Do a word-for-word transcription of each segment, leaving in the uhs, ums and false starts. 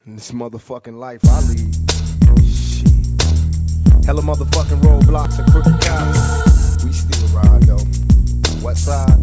In this motherfucking life I lead. Shit. Hella motherfucking roadblocks and crooked cops. We still ride though. West side,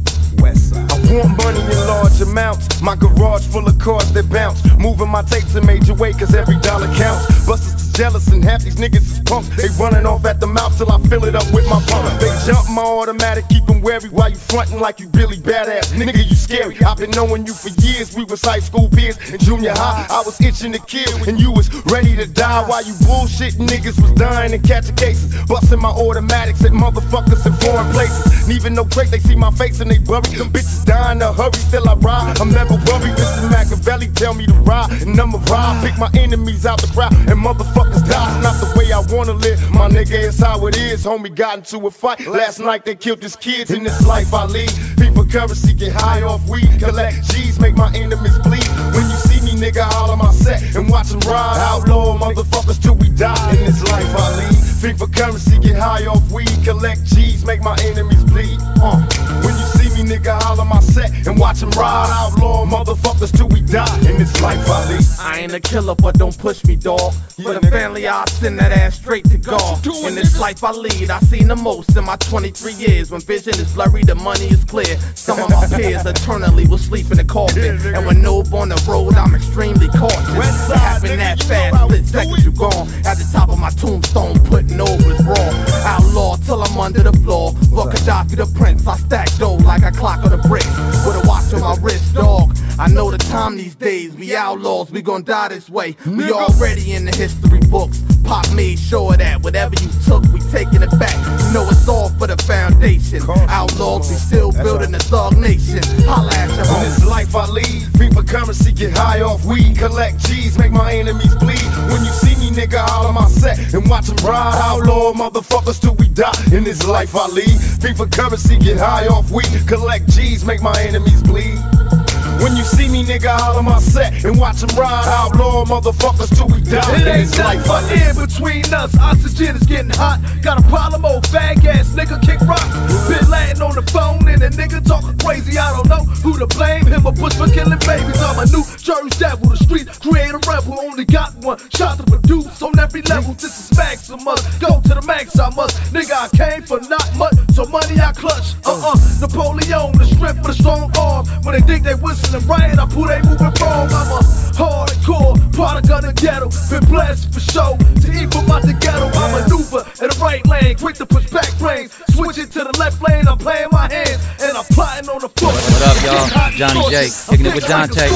west side. I want money in large amounts. My garage full of cars that bounce. Moving my tapes in major way cause every dollar counts. Busters is jealous and half these niggas is punks. They running off at the mouth till I fill it up with my pump. They jump my automatic, keep them wary while you frontin' like you really badass. Nigga, you scary. I've been knowing you for years. We was high school peers in junior high. I was itching to kill and you was ready to die. While you bullshitting niggas was dying and catching cases. Busting my automatics at motherfuckers in foreign places. Leaving no crate, they see my face and they bury. Them bitches die in a hurry, still I ride. I'm never worried. Mister Machiavelli tell me to ride, and I'ma ride. Pick my enemies out the crowd, and motherfuckers die. It's not the way I wanna live, my nigga, it's how it is. Homie got into a fight last night, they killed his kids. In this life I lead, people currency, get high off weed. Collect G's, make my enemies bleed. When you see me, nigga, holler my set and watch them ride. Outlaw motherfuckers till we die. In this life I lead, FIFA currency, get high off weed. Collect G's, make my enemies bleed. Uh. When you see me, nigga, holler my set and watch them ride. Outlaw motherfuckers till we die. In this life I lead. I ain't a killer, but don't push me, dawg. For the family, I send that ass straight to God. In this life I lead, I seen the most in my twenty-three years. When vision is blurry, the money is clear. Some of my peers eternally will sleep in the coffin. And when noob on the road, I'm extremely cautious. It happened that fast, split seconds you gone. At the top of my tombstone, putting over is raw. Outlaw till I'm under the floor. Fuck Gaddafi the prince, I stack dough like I clock on the bricks. With a watch on my wrist, dog. I know the time these days, we outlaws, we gon' die this way. We already in the history books. Pop made sure that whatever you took, we taking it back. You know it's all for the foundation. Outlaws, we still building a thug nation. Holla at your home. In this life I lead, FIFA currency, get high off weed. Collect G's, make my enemies bleed. When you see me, nigga, holler my set and watch them ride. Outlaw motherfuckers till we die. In this life I lead, FIFA currency, get high off weed. Collect G's, make my enemies bleed. When you see me, nigga, holler my set and watch them ride. Outlaw motherfuckers till we die. It ain't nothing but in between us. Oxygen is getting hot. Got a problem, old fag ass nigga kick rocks. Been laying on the phone and a nigga talking crazy. I don't know who to blame, him or Bush for killing babies. I'm a new Jersey devil, the street create a rebel. Only got one shot to produce on every level. This is Maximus, go to the max I must. Nigga, I came for not much, so money I clutch. Uh-uh, Napoleon, the strength for the strong arm. When they think they whistling right, I pull they moving wrong. I'm a hardcore product of the ghetto. Been blessed for show to eat from out the ghetto. I maneuver in the right lane, quick to push back brains. Switch it to the left lane, I'm playing my hands and I'm plotting on the foot. What up, y'all? Johnny J, kicking it with Dante.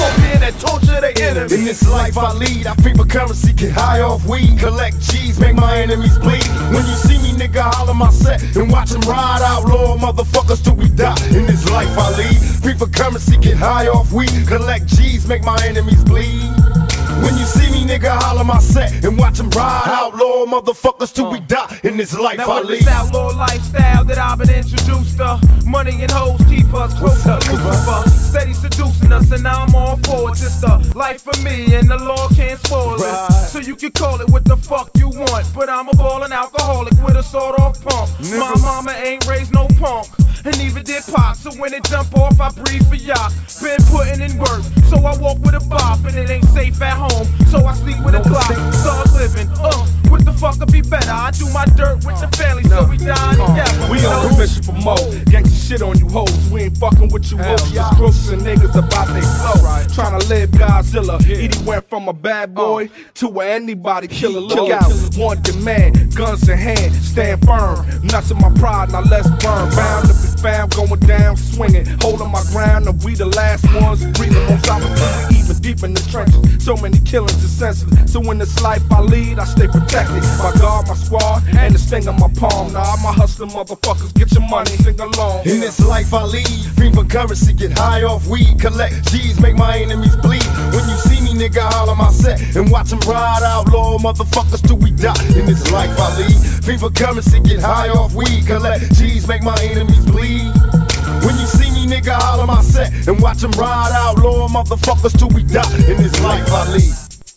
In this life I lead, I FIFA currency, get high off weed. Collect G's, make my enemies bleed. When you see me, nigga, holler my set and watch them ride. Outlaw motherfuckers till we die. In this life I lead, FIFA currency, get high off weed. Collect G's, make my enemies bleed. When you see me, nigga, holler my set and watch them ride. Outlaw motherfuckers till we die. In this life now I with lead. This outlaw lifestyle that I've been introduced to, money and hoes keep us close to Lucifer. Steady seducing us and now I'm all for it. It's the life for me and the law can't spoil it. Right. So you can call it what the fuck you want, but I'm a ballin' alcoholic with a sawed-off pump. Nigga. My mama ain't raised no punk, and neither did Pop. So when it jump off, I breathe for y'all. Been putting in work, so I walk with a bop, and it ain't safe at home, so I sleep with a clock. Thug living, uh, what the fuck could be better? I do my dirt with the family, so we die together. We on a mission for more. Gangsta shit on you hoes. We ain't fucking with you hoes. Just grossing niggas about they flow. Tryna live Godzilla. Edie went from a bad boy to a anybody killer. Look out, one demand, guns in hand, stand firm. Nuts in my pride, now let's burn. Bound to be fam, going down, swinging, holding my ground. And we the last ones breathing on top of it, even deep in the trenches. So many killings is senseless. So in this life I lead, I stay protected. My guard, my squad, and this thing on my palm. Now I'm a hustling motherfuckers, get your money, sing along. In this life I lead, FIFA currency, get high off weed. Collect G's, make my enemies bleed. When you see me, nigga, holler my set and watch them ride. Outlaw motherfuckers till we die. In this life I lead, FIFA currency, get high off weed. Collect G's, make my enemies bleed. When you see me, nigga, holler my set and watch them ride. Outlaw motherfuckers till we die. In this life I lead.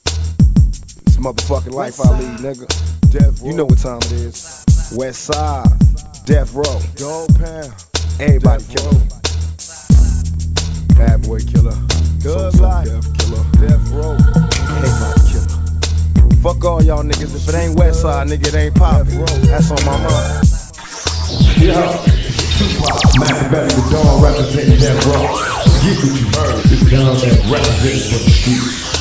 This motherfucking life I lead, nigga. Death row. You know what time it is. West side, death row. Dog pound. Everybody killer. Bad boy killer. Good life. Death killer. Death row. Fuck all y'all niggas. If it ain't Westside, nigga, it ain't poppin'. That's on my mind. Yeah. Tupac, Machiavelli, the Dawn representing that rock. Get what you heard. It's Don that represents for the streets.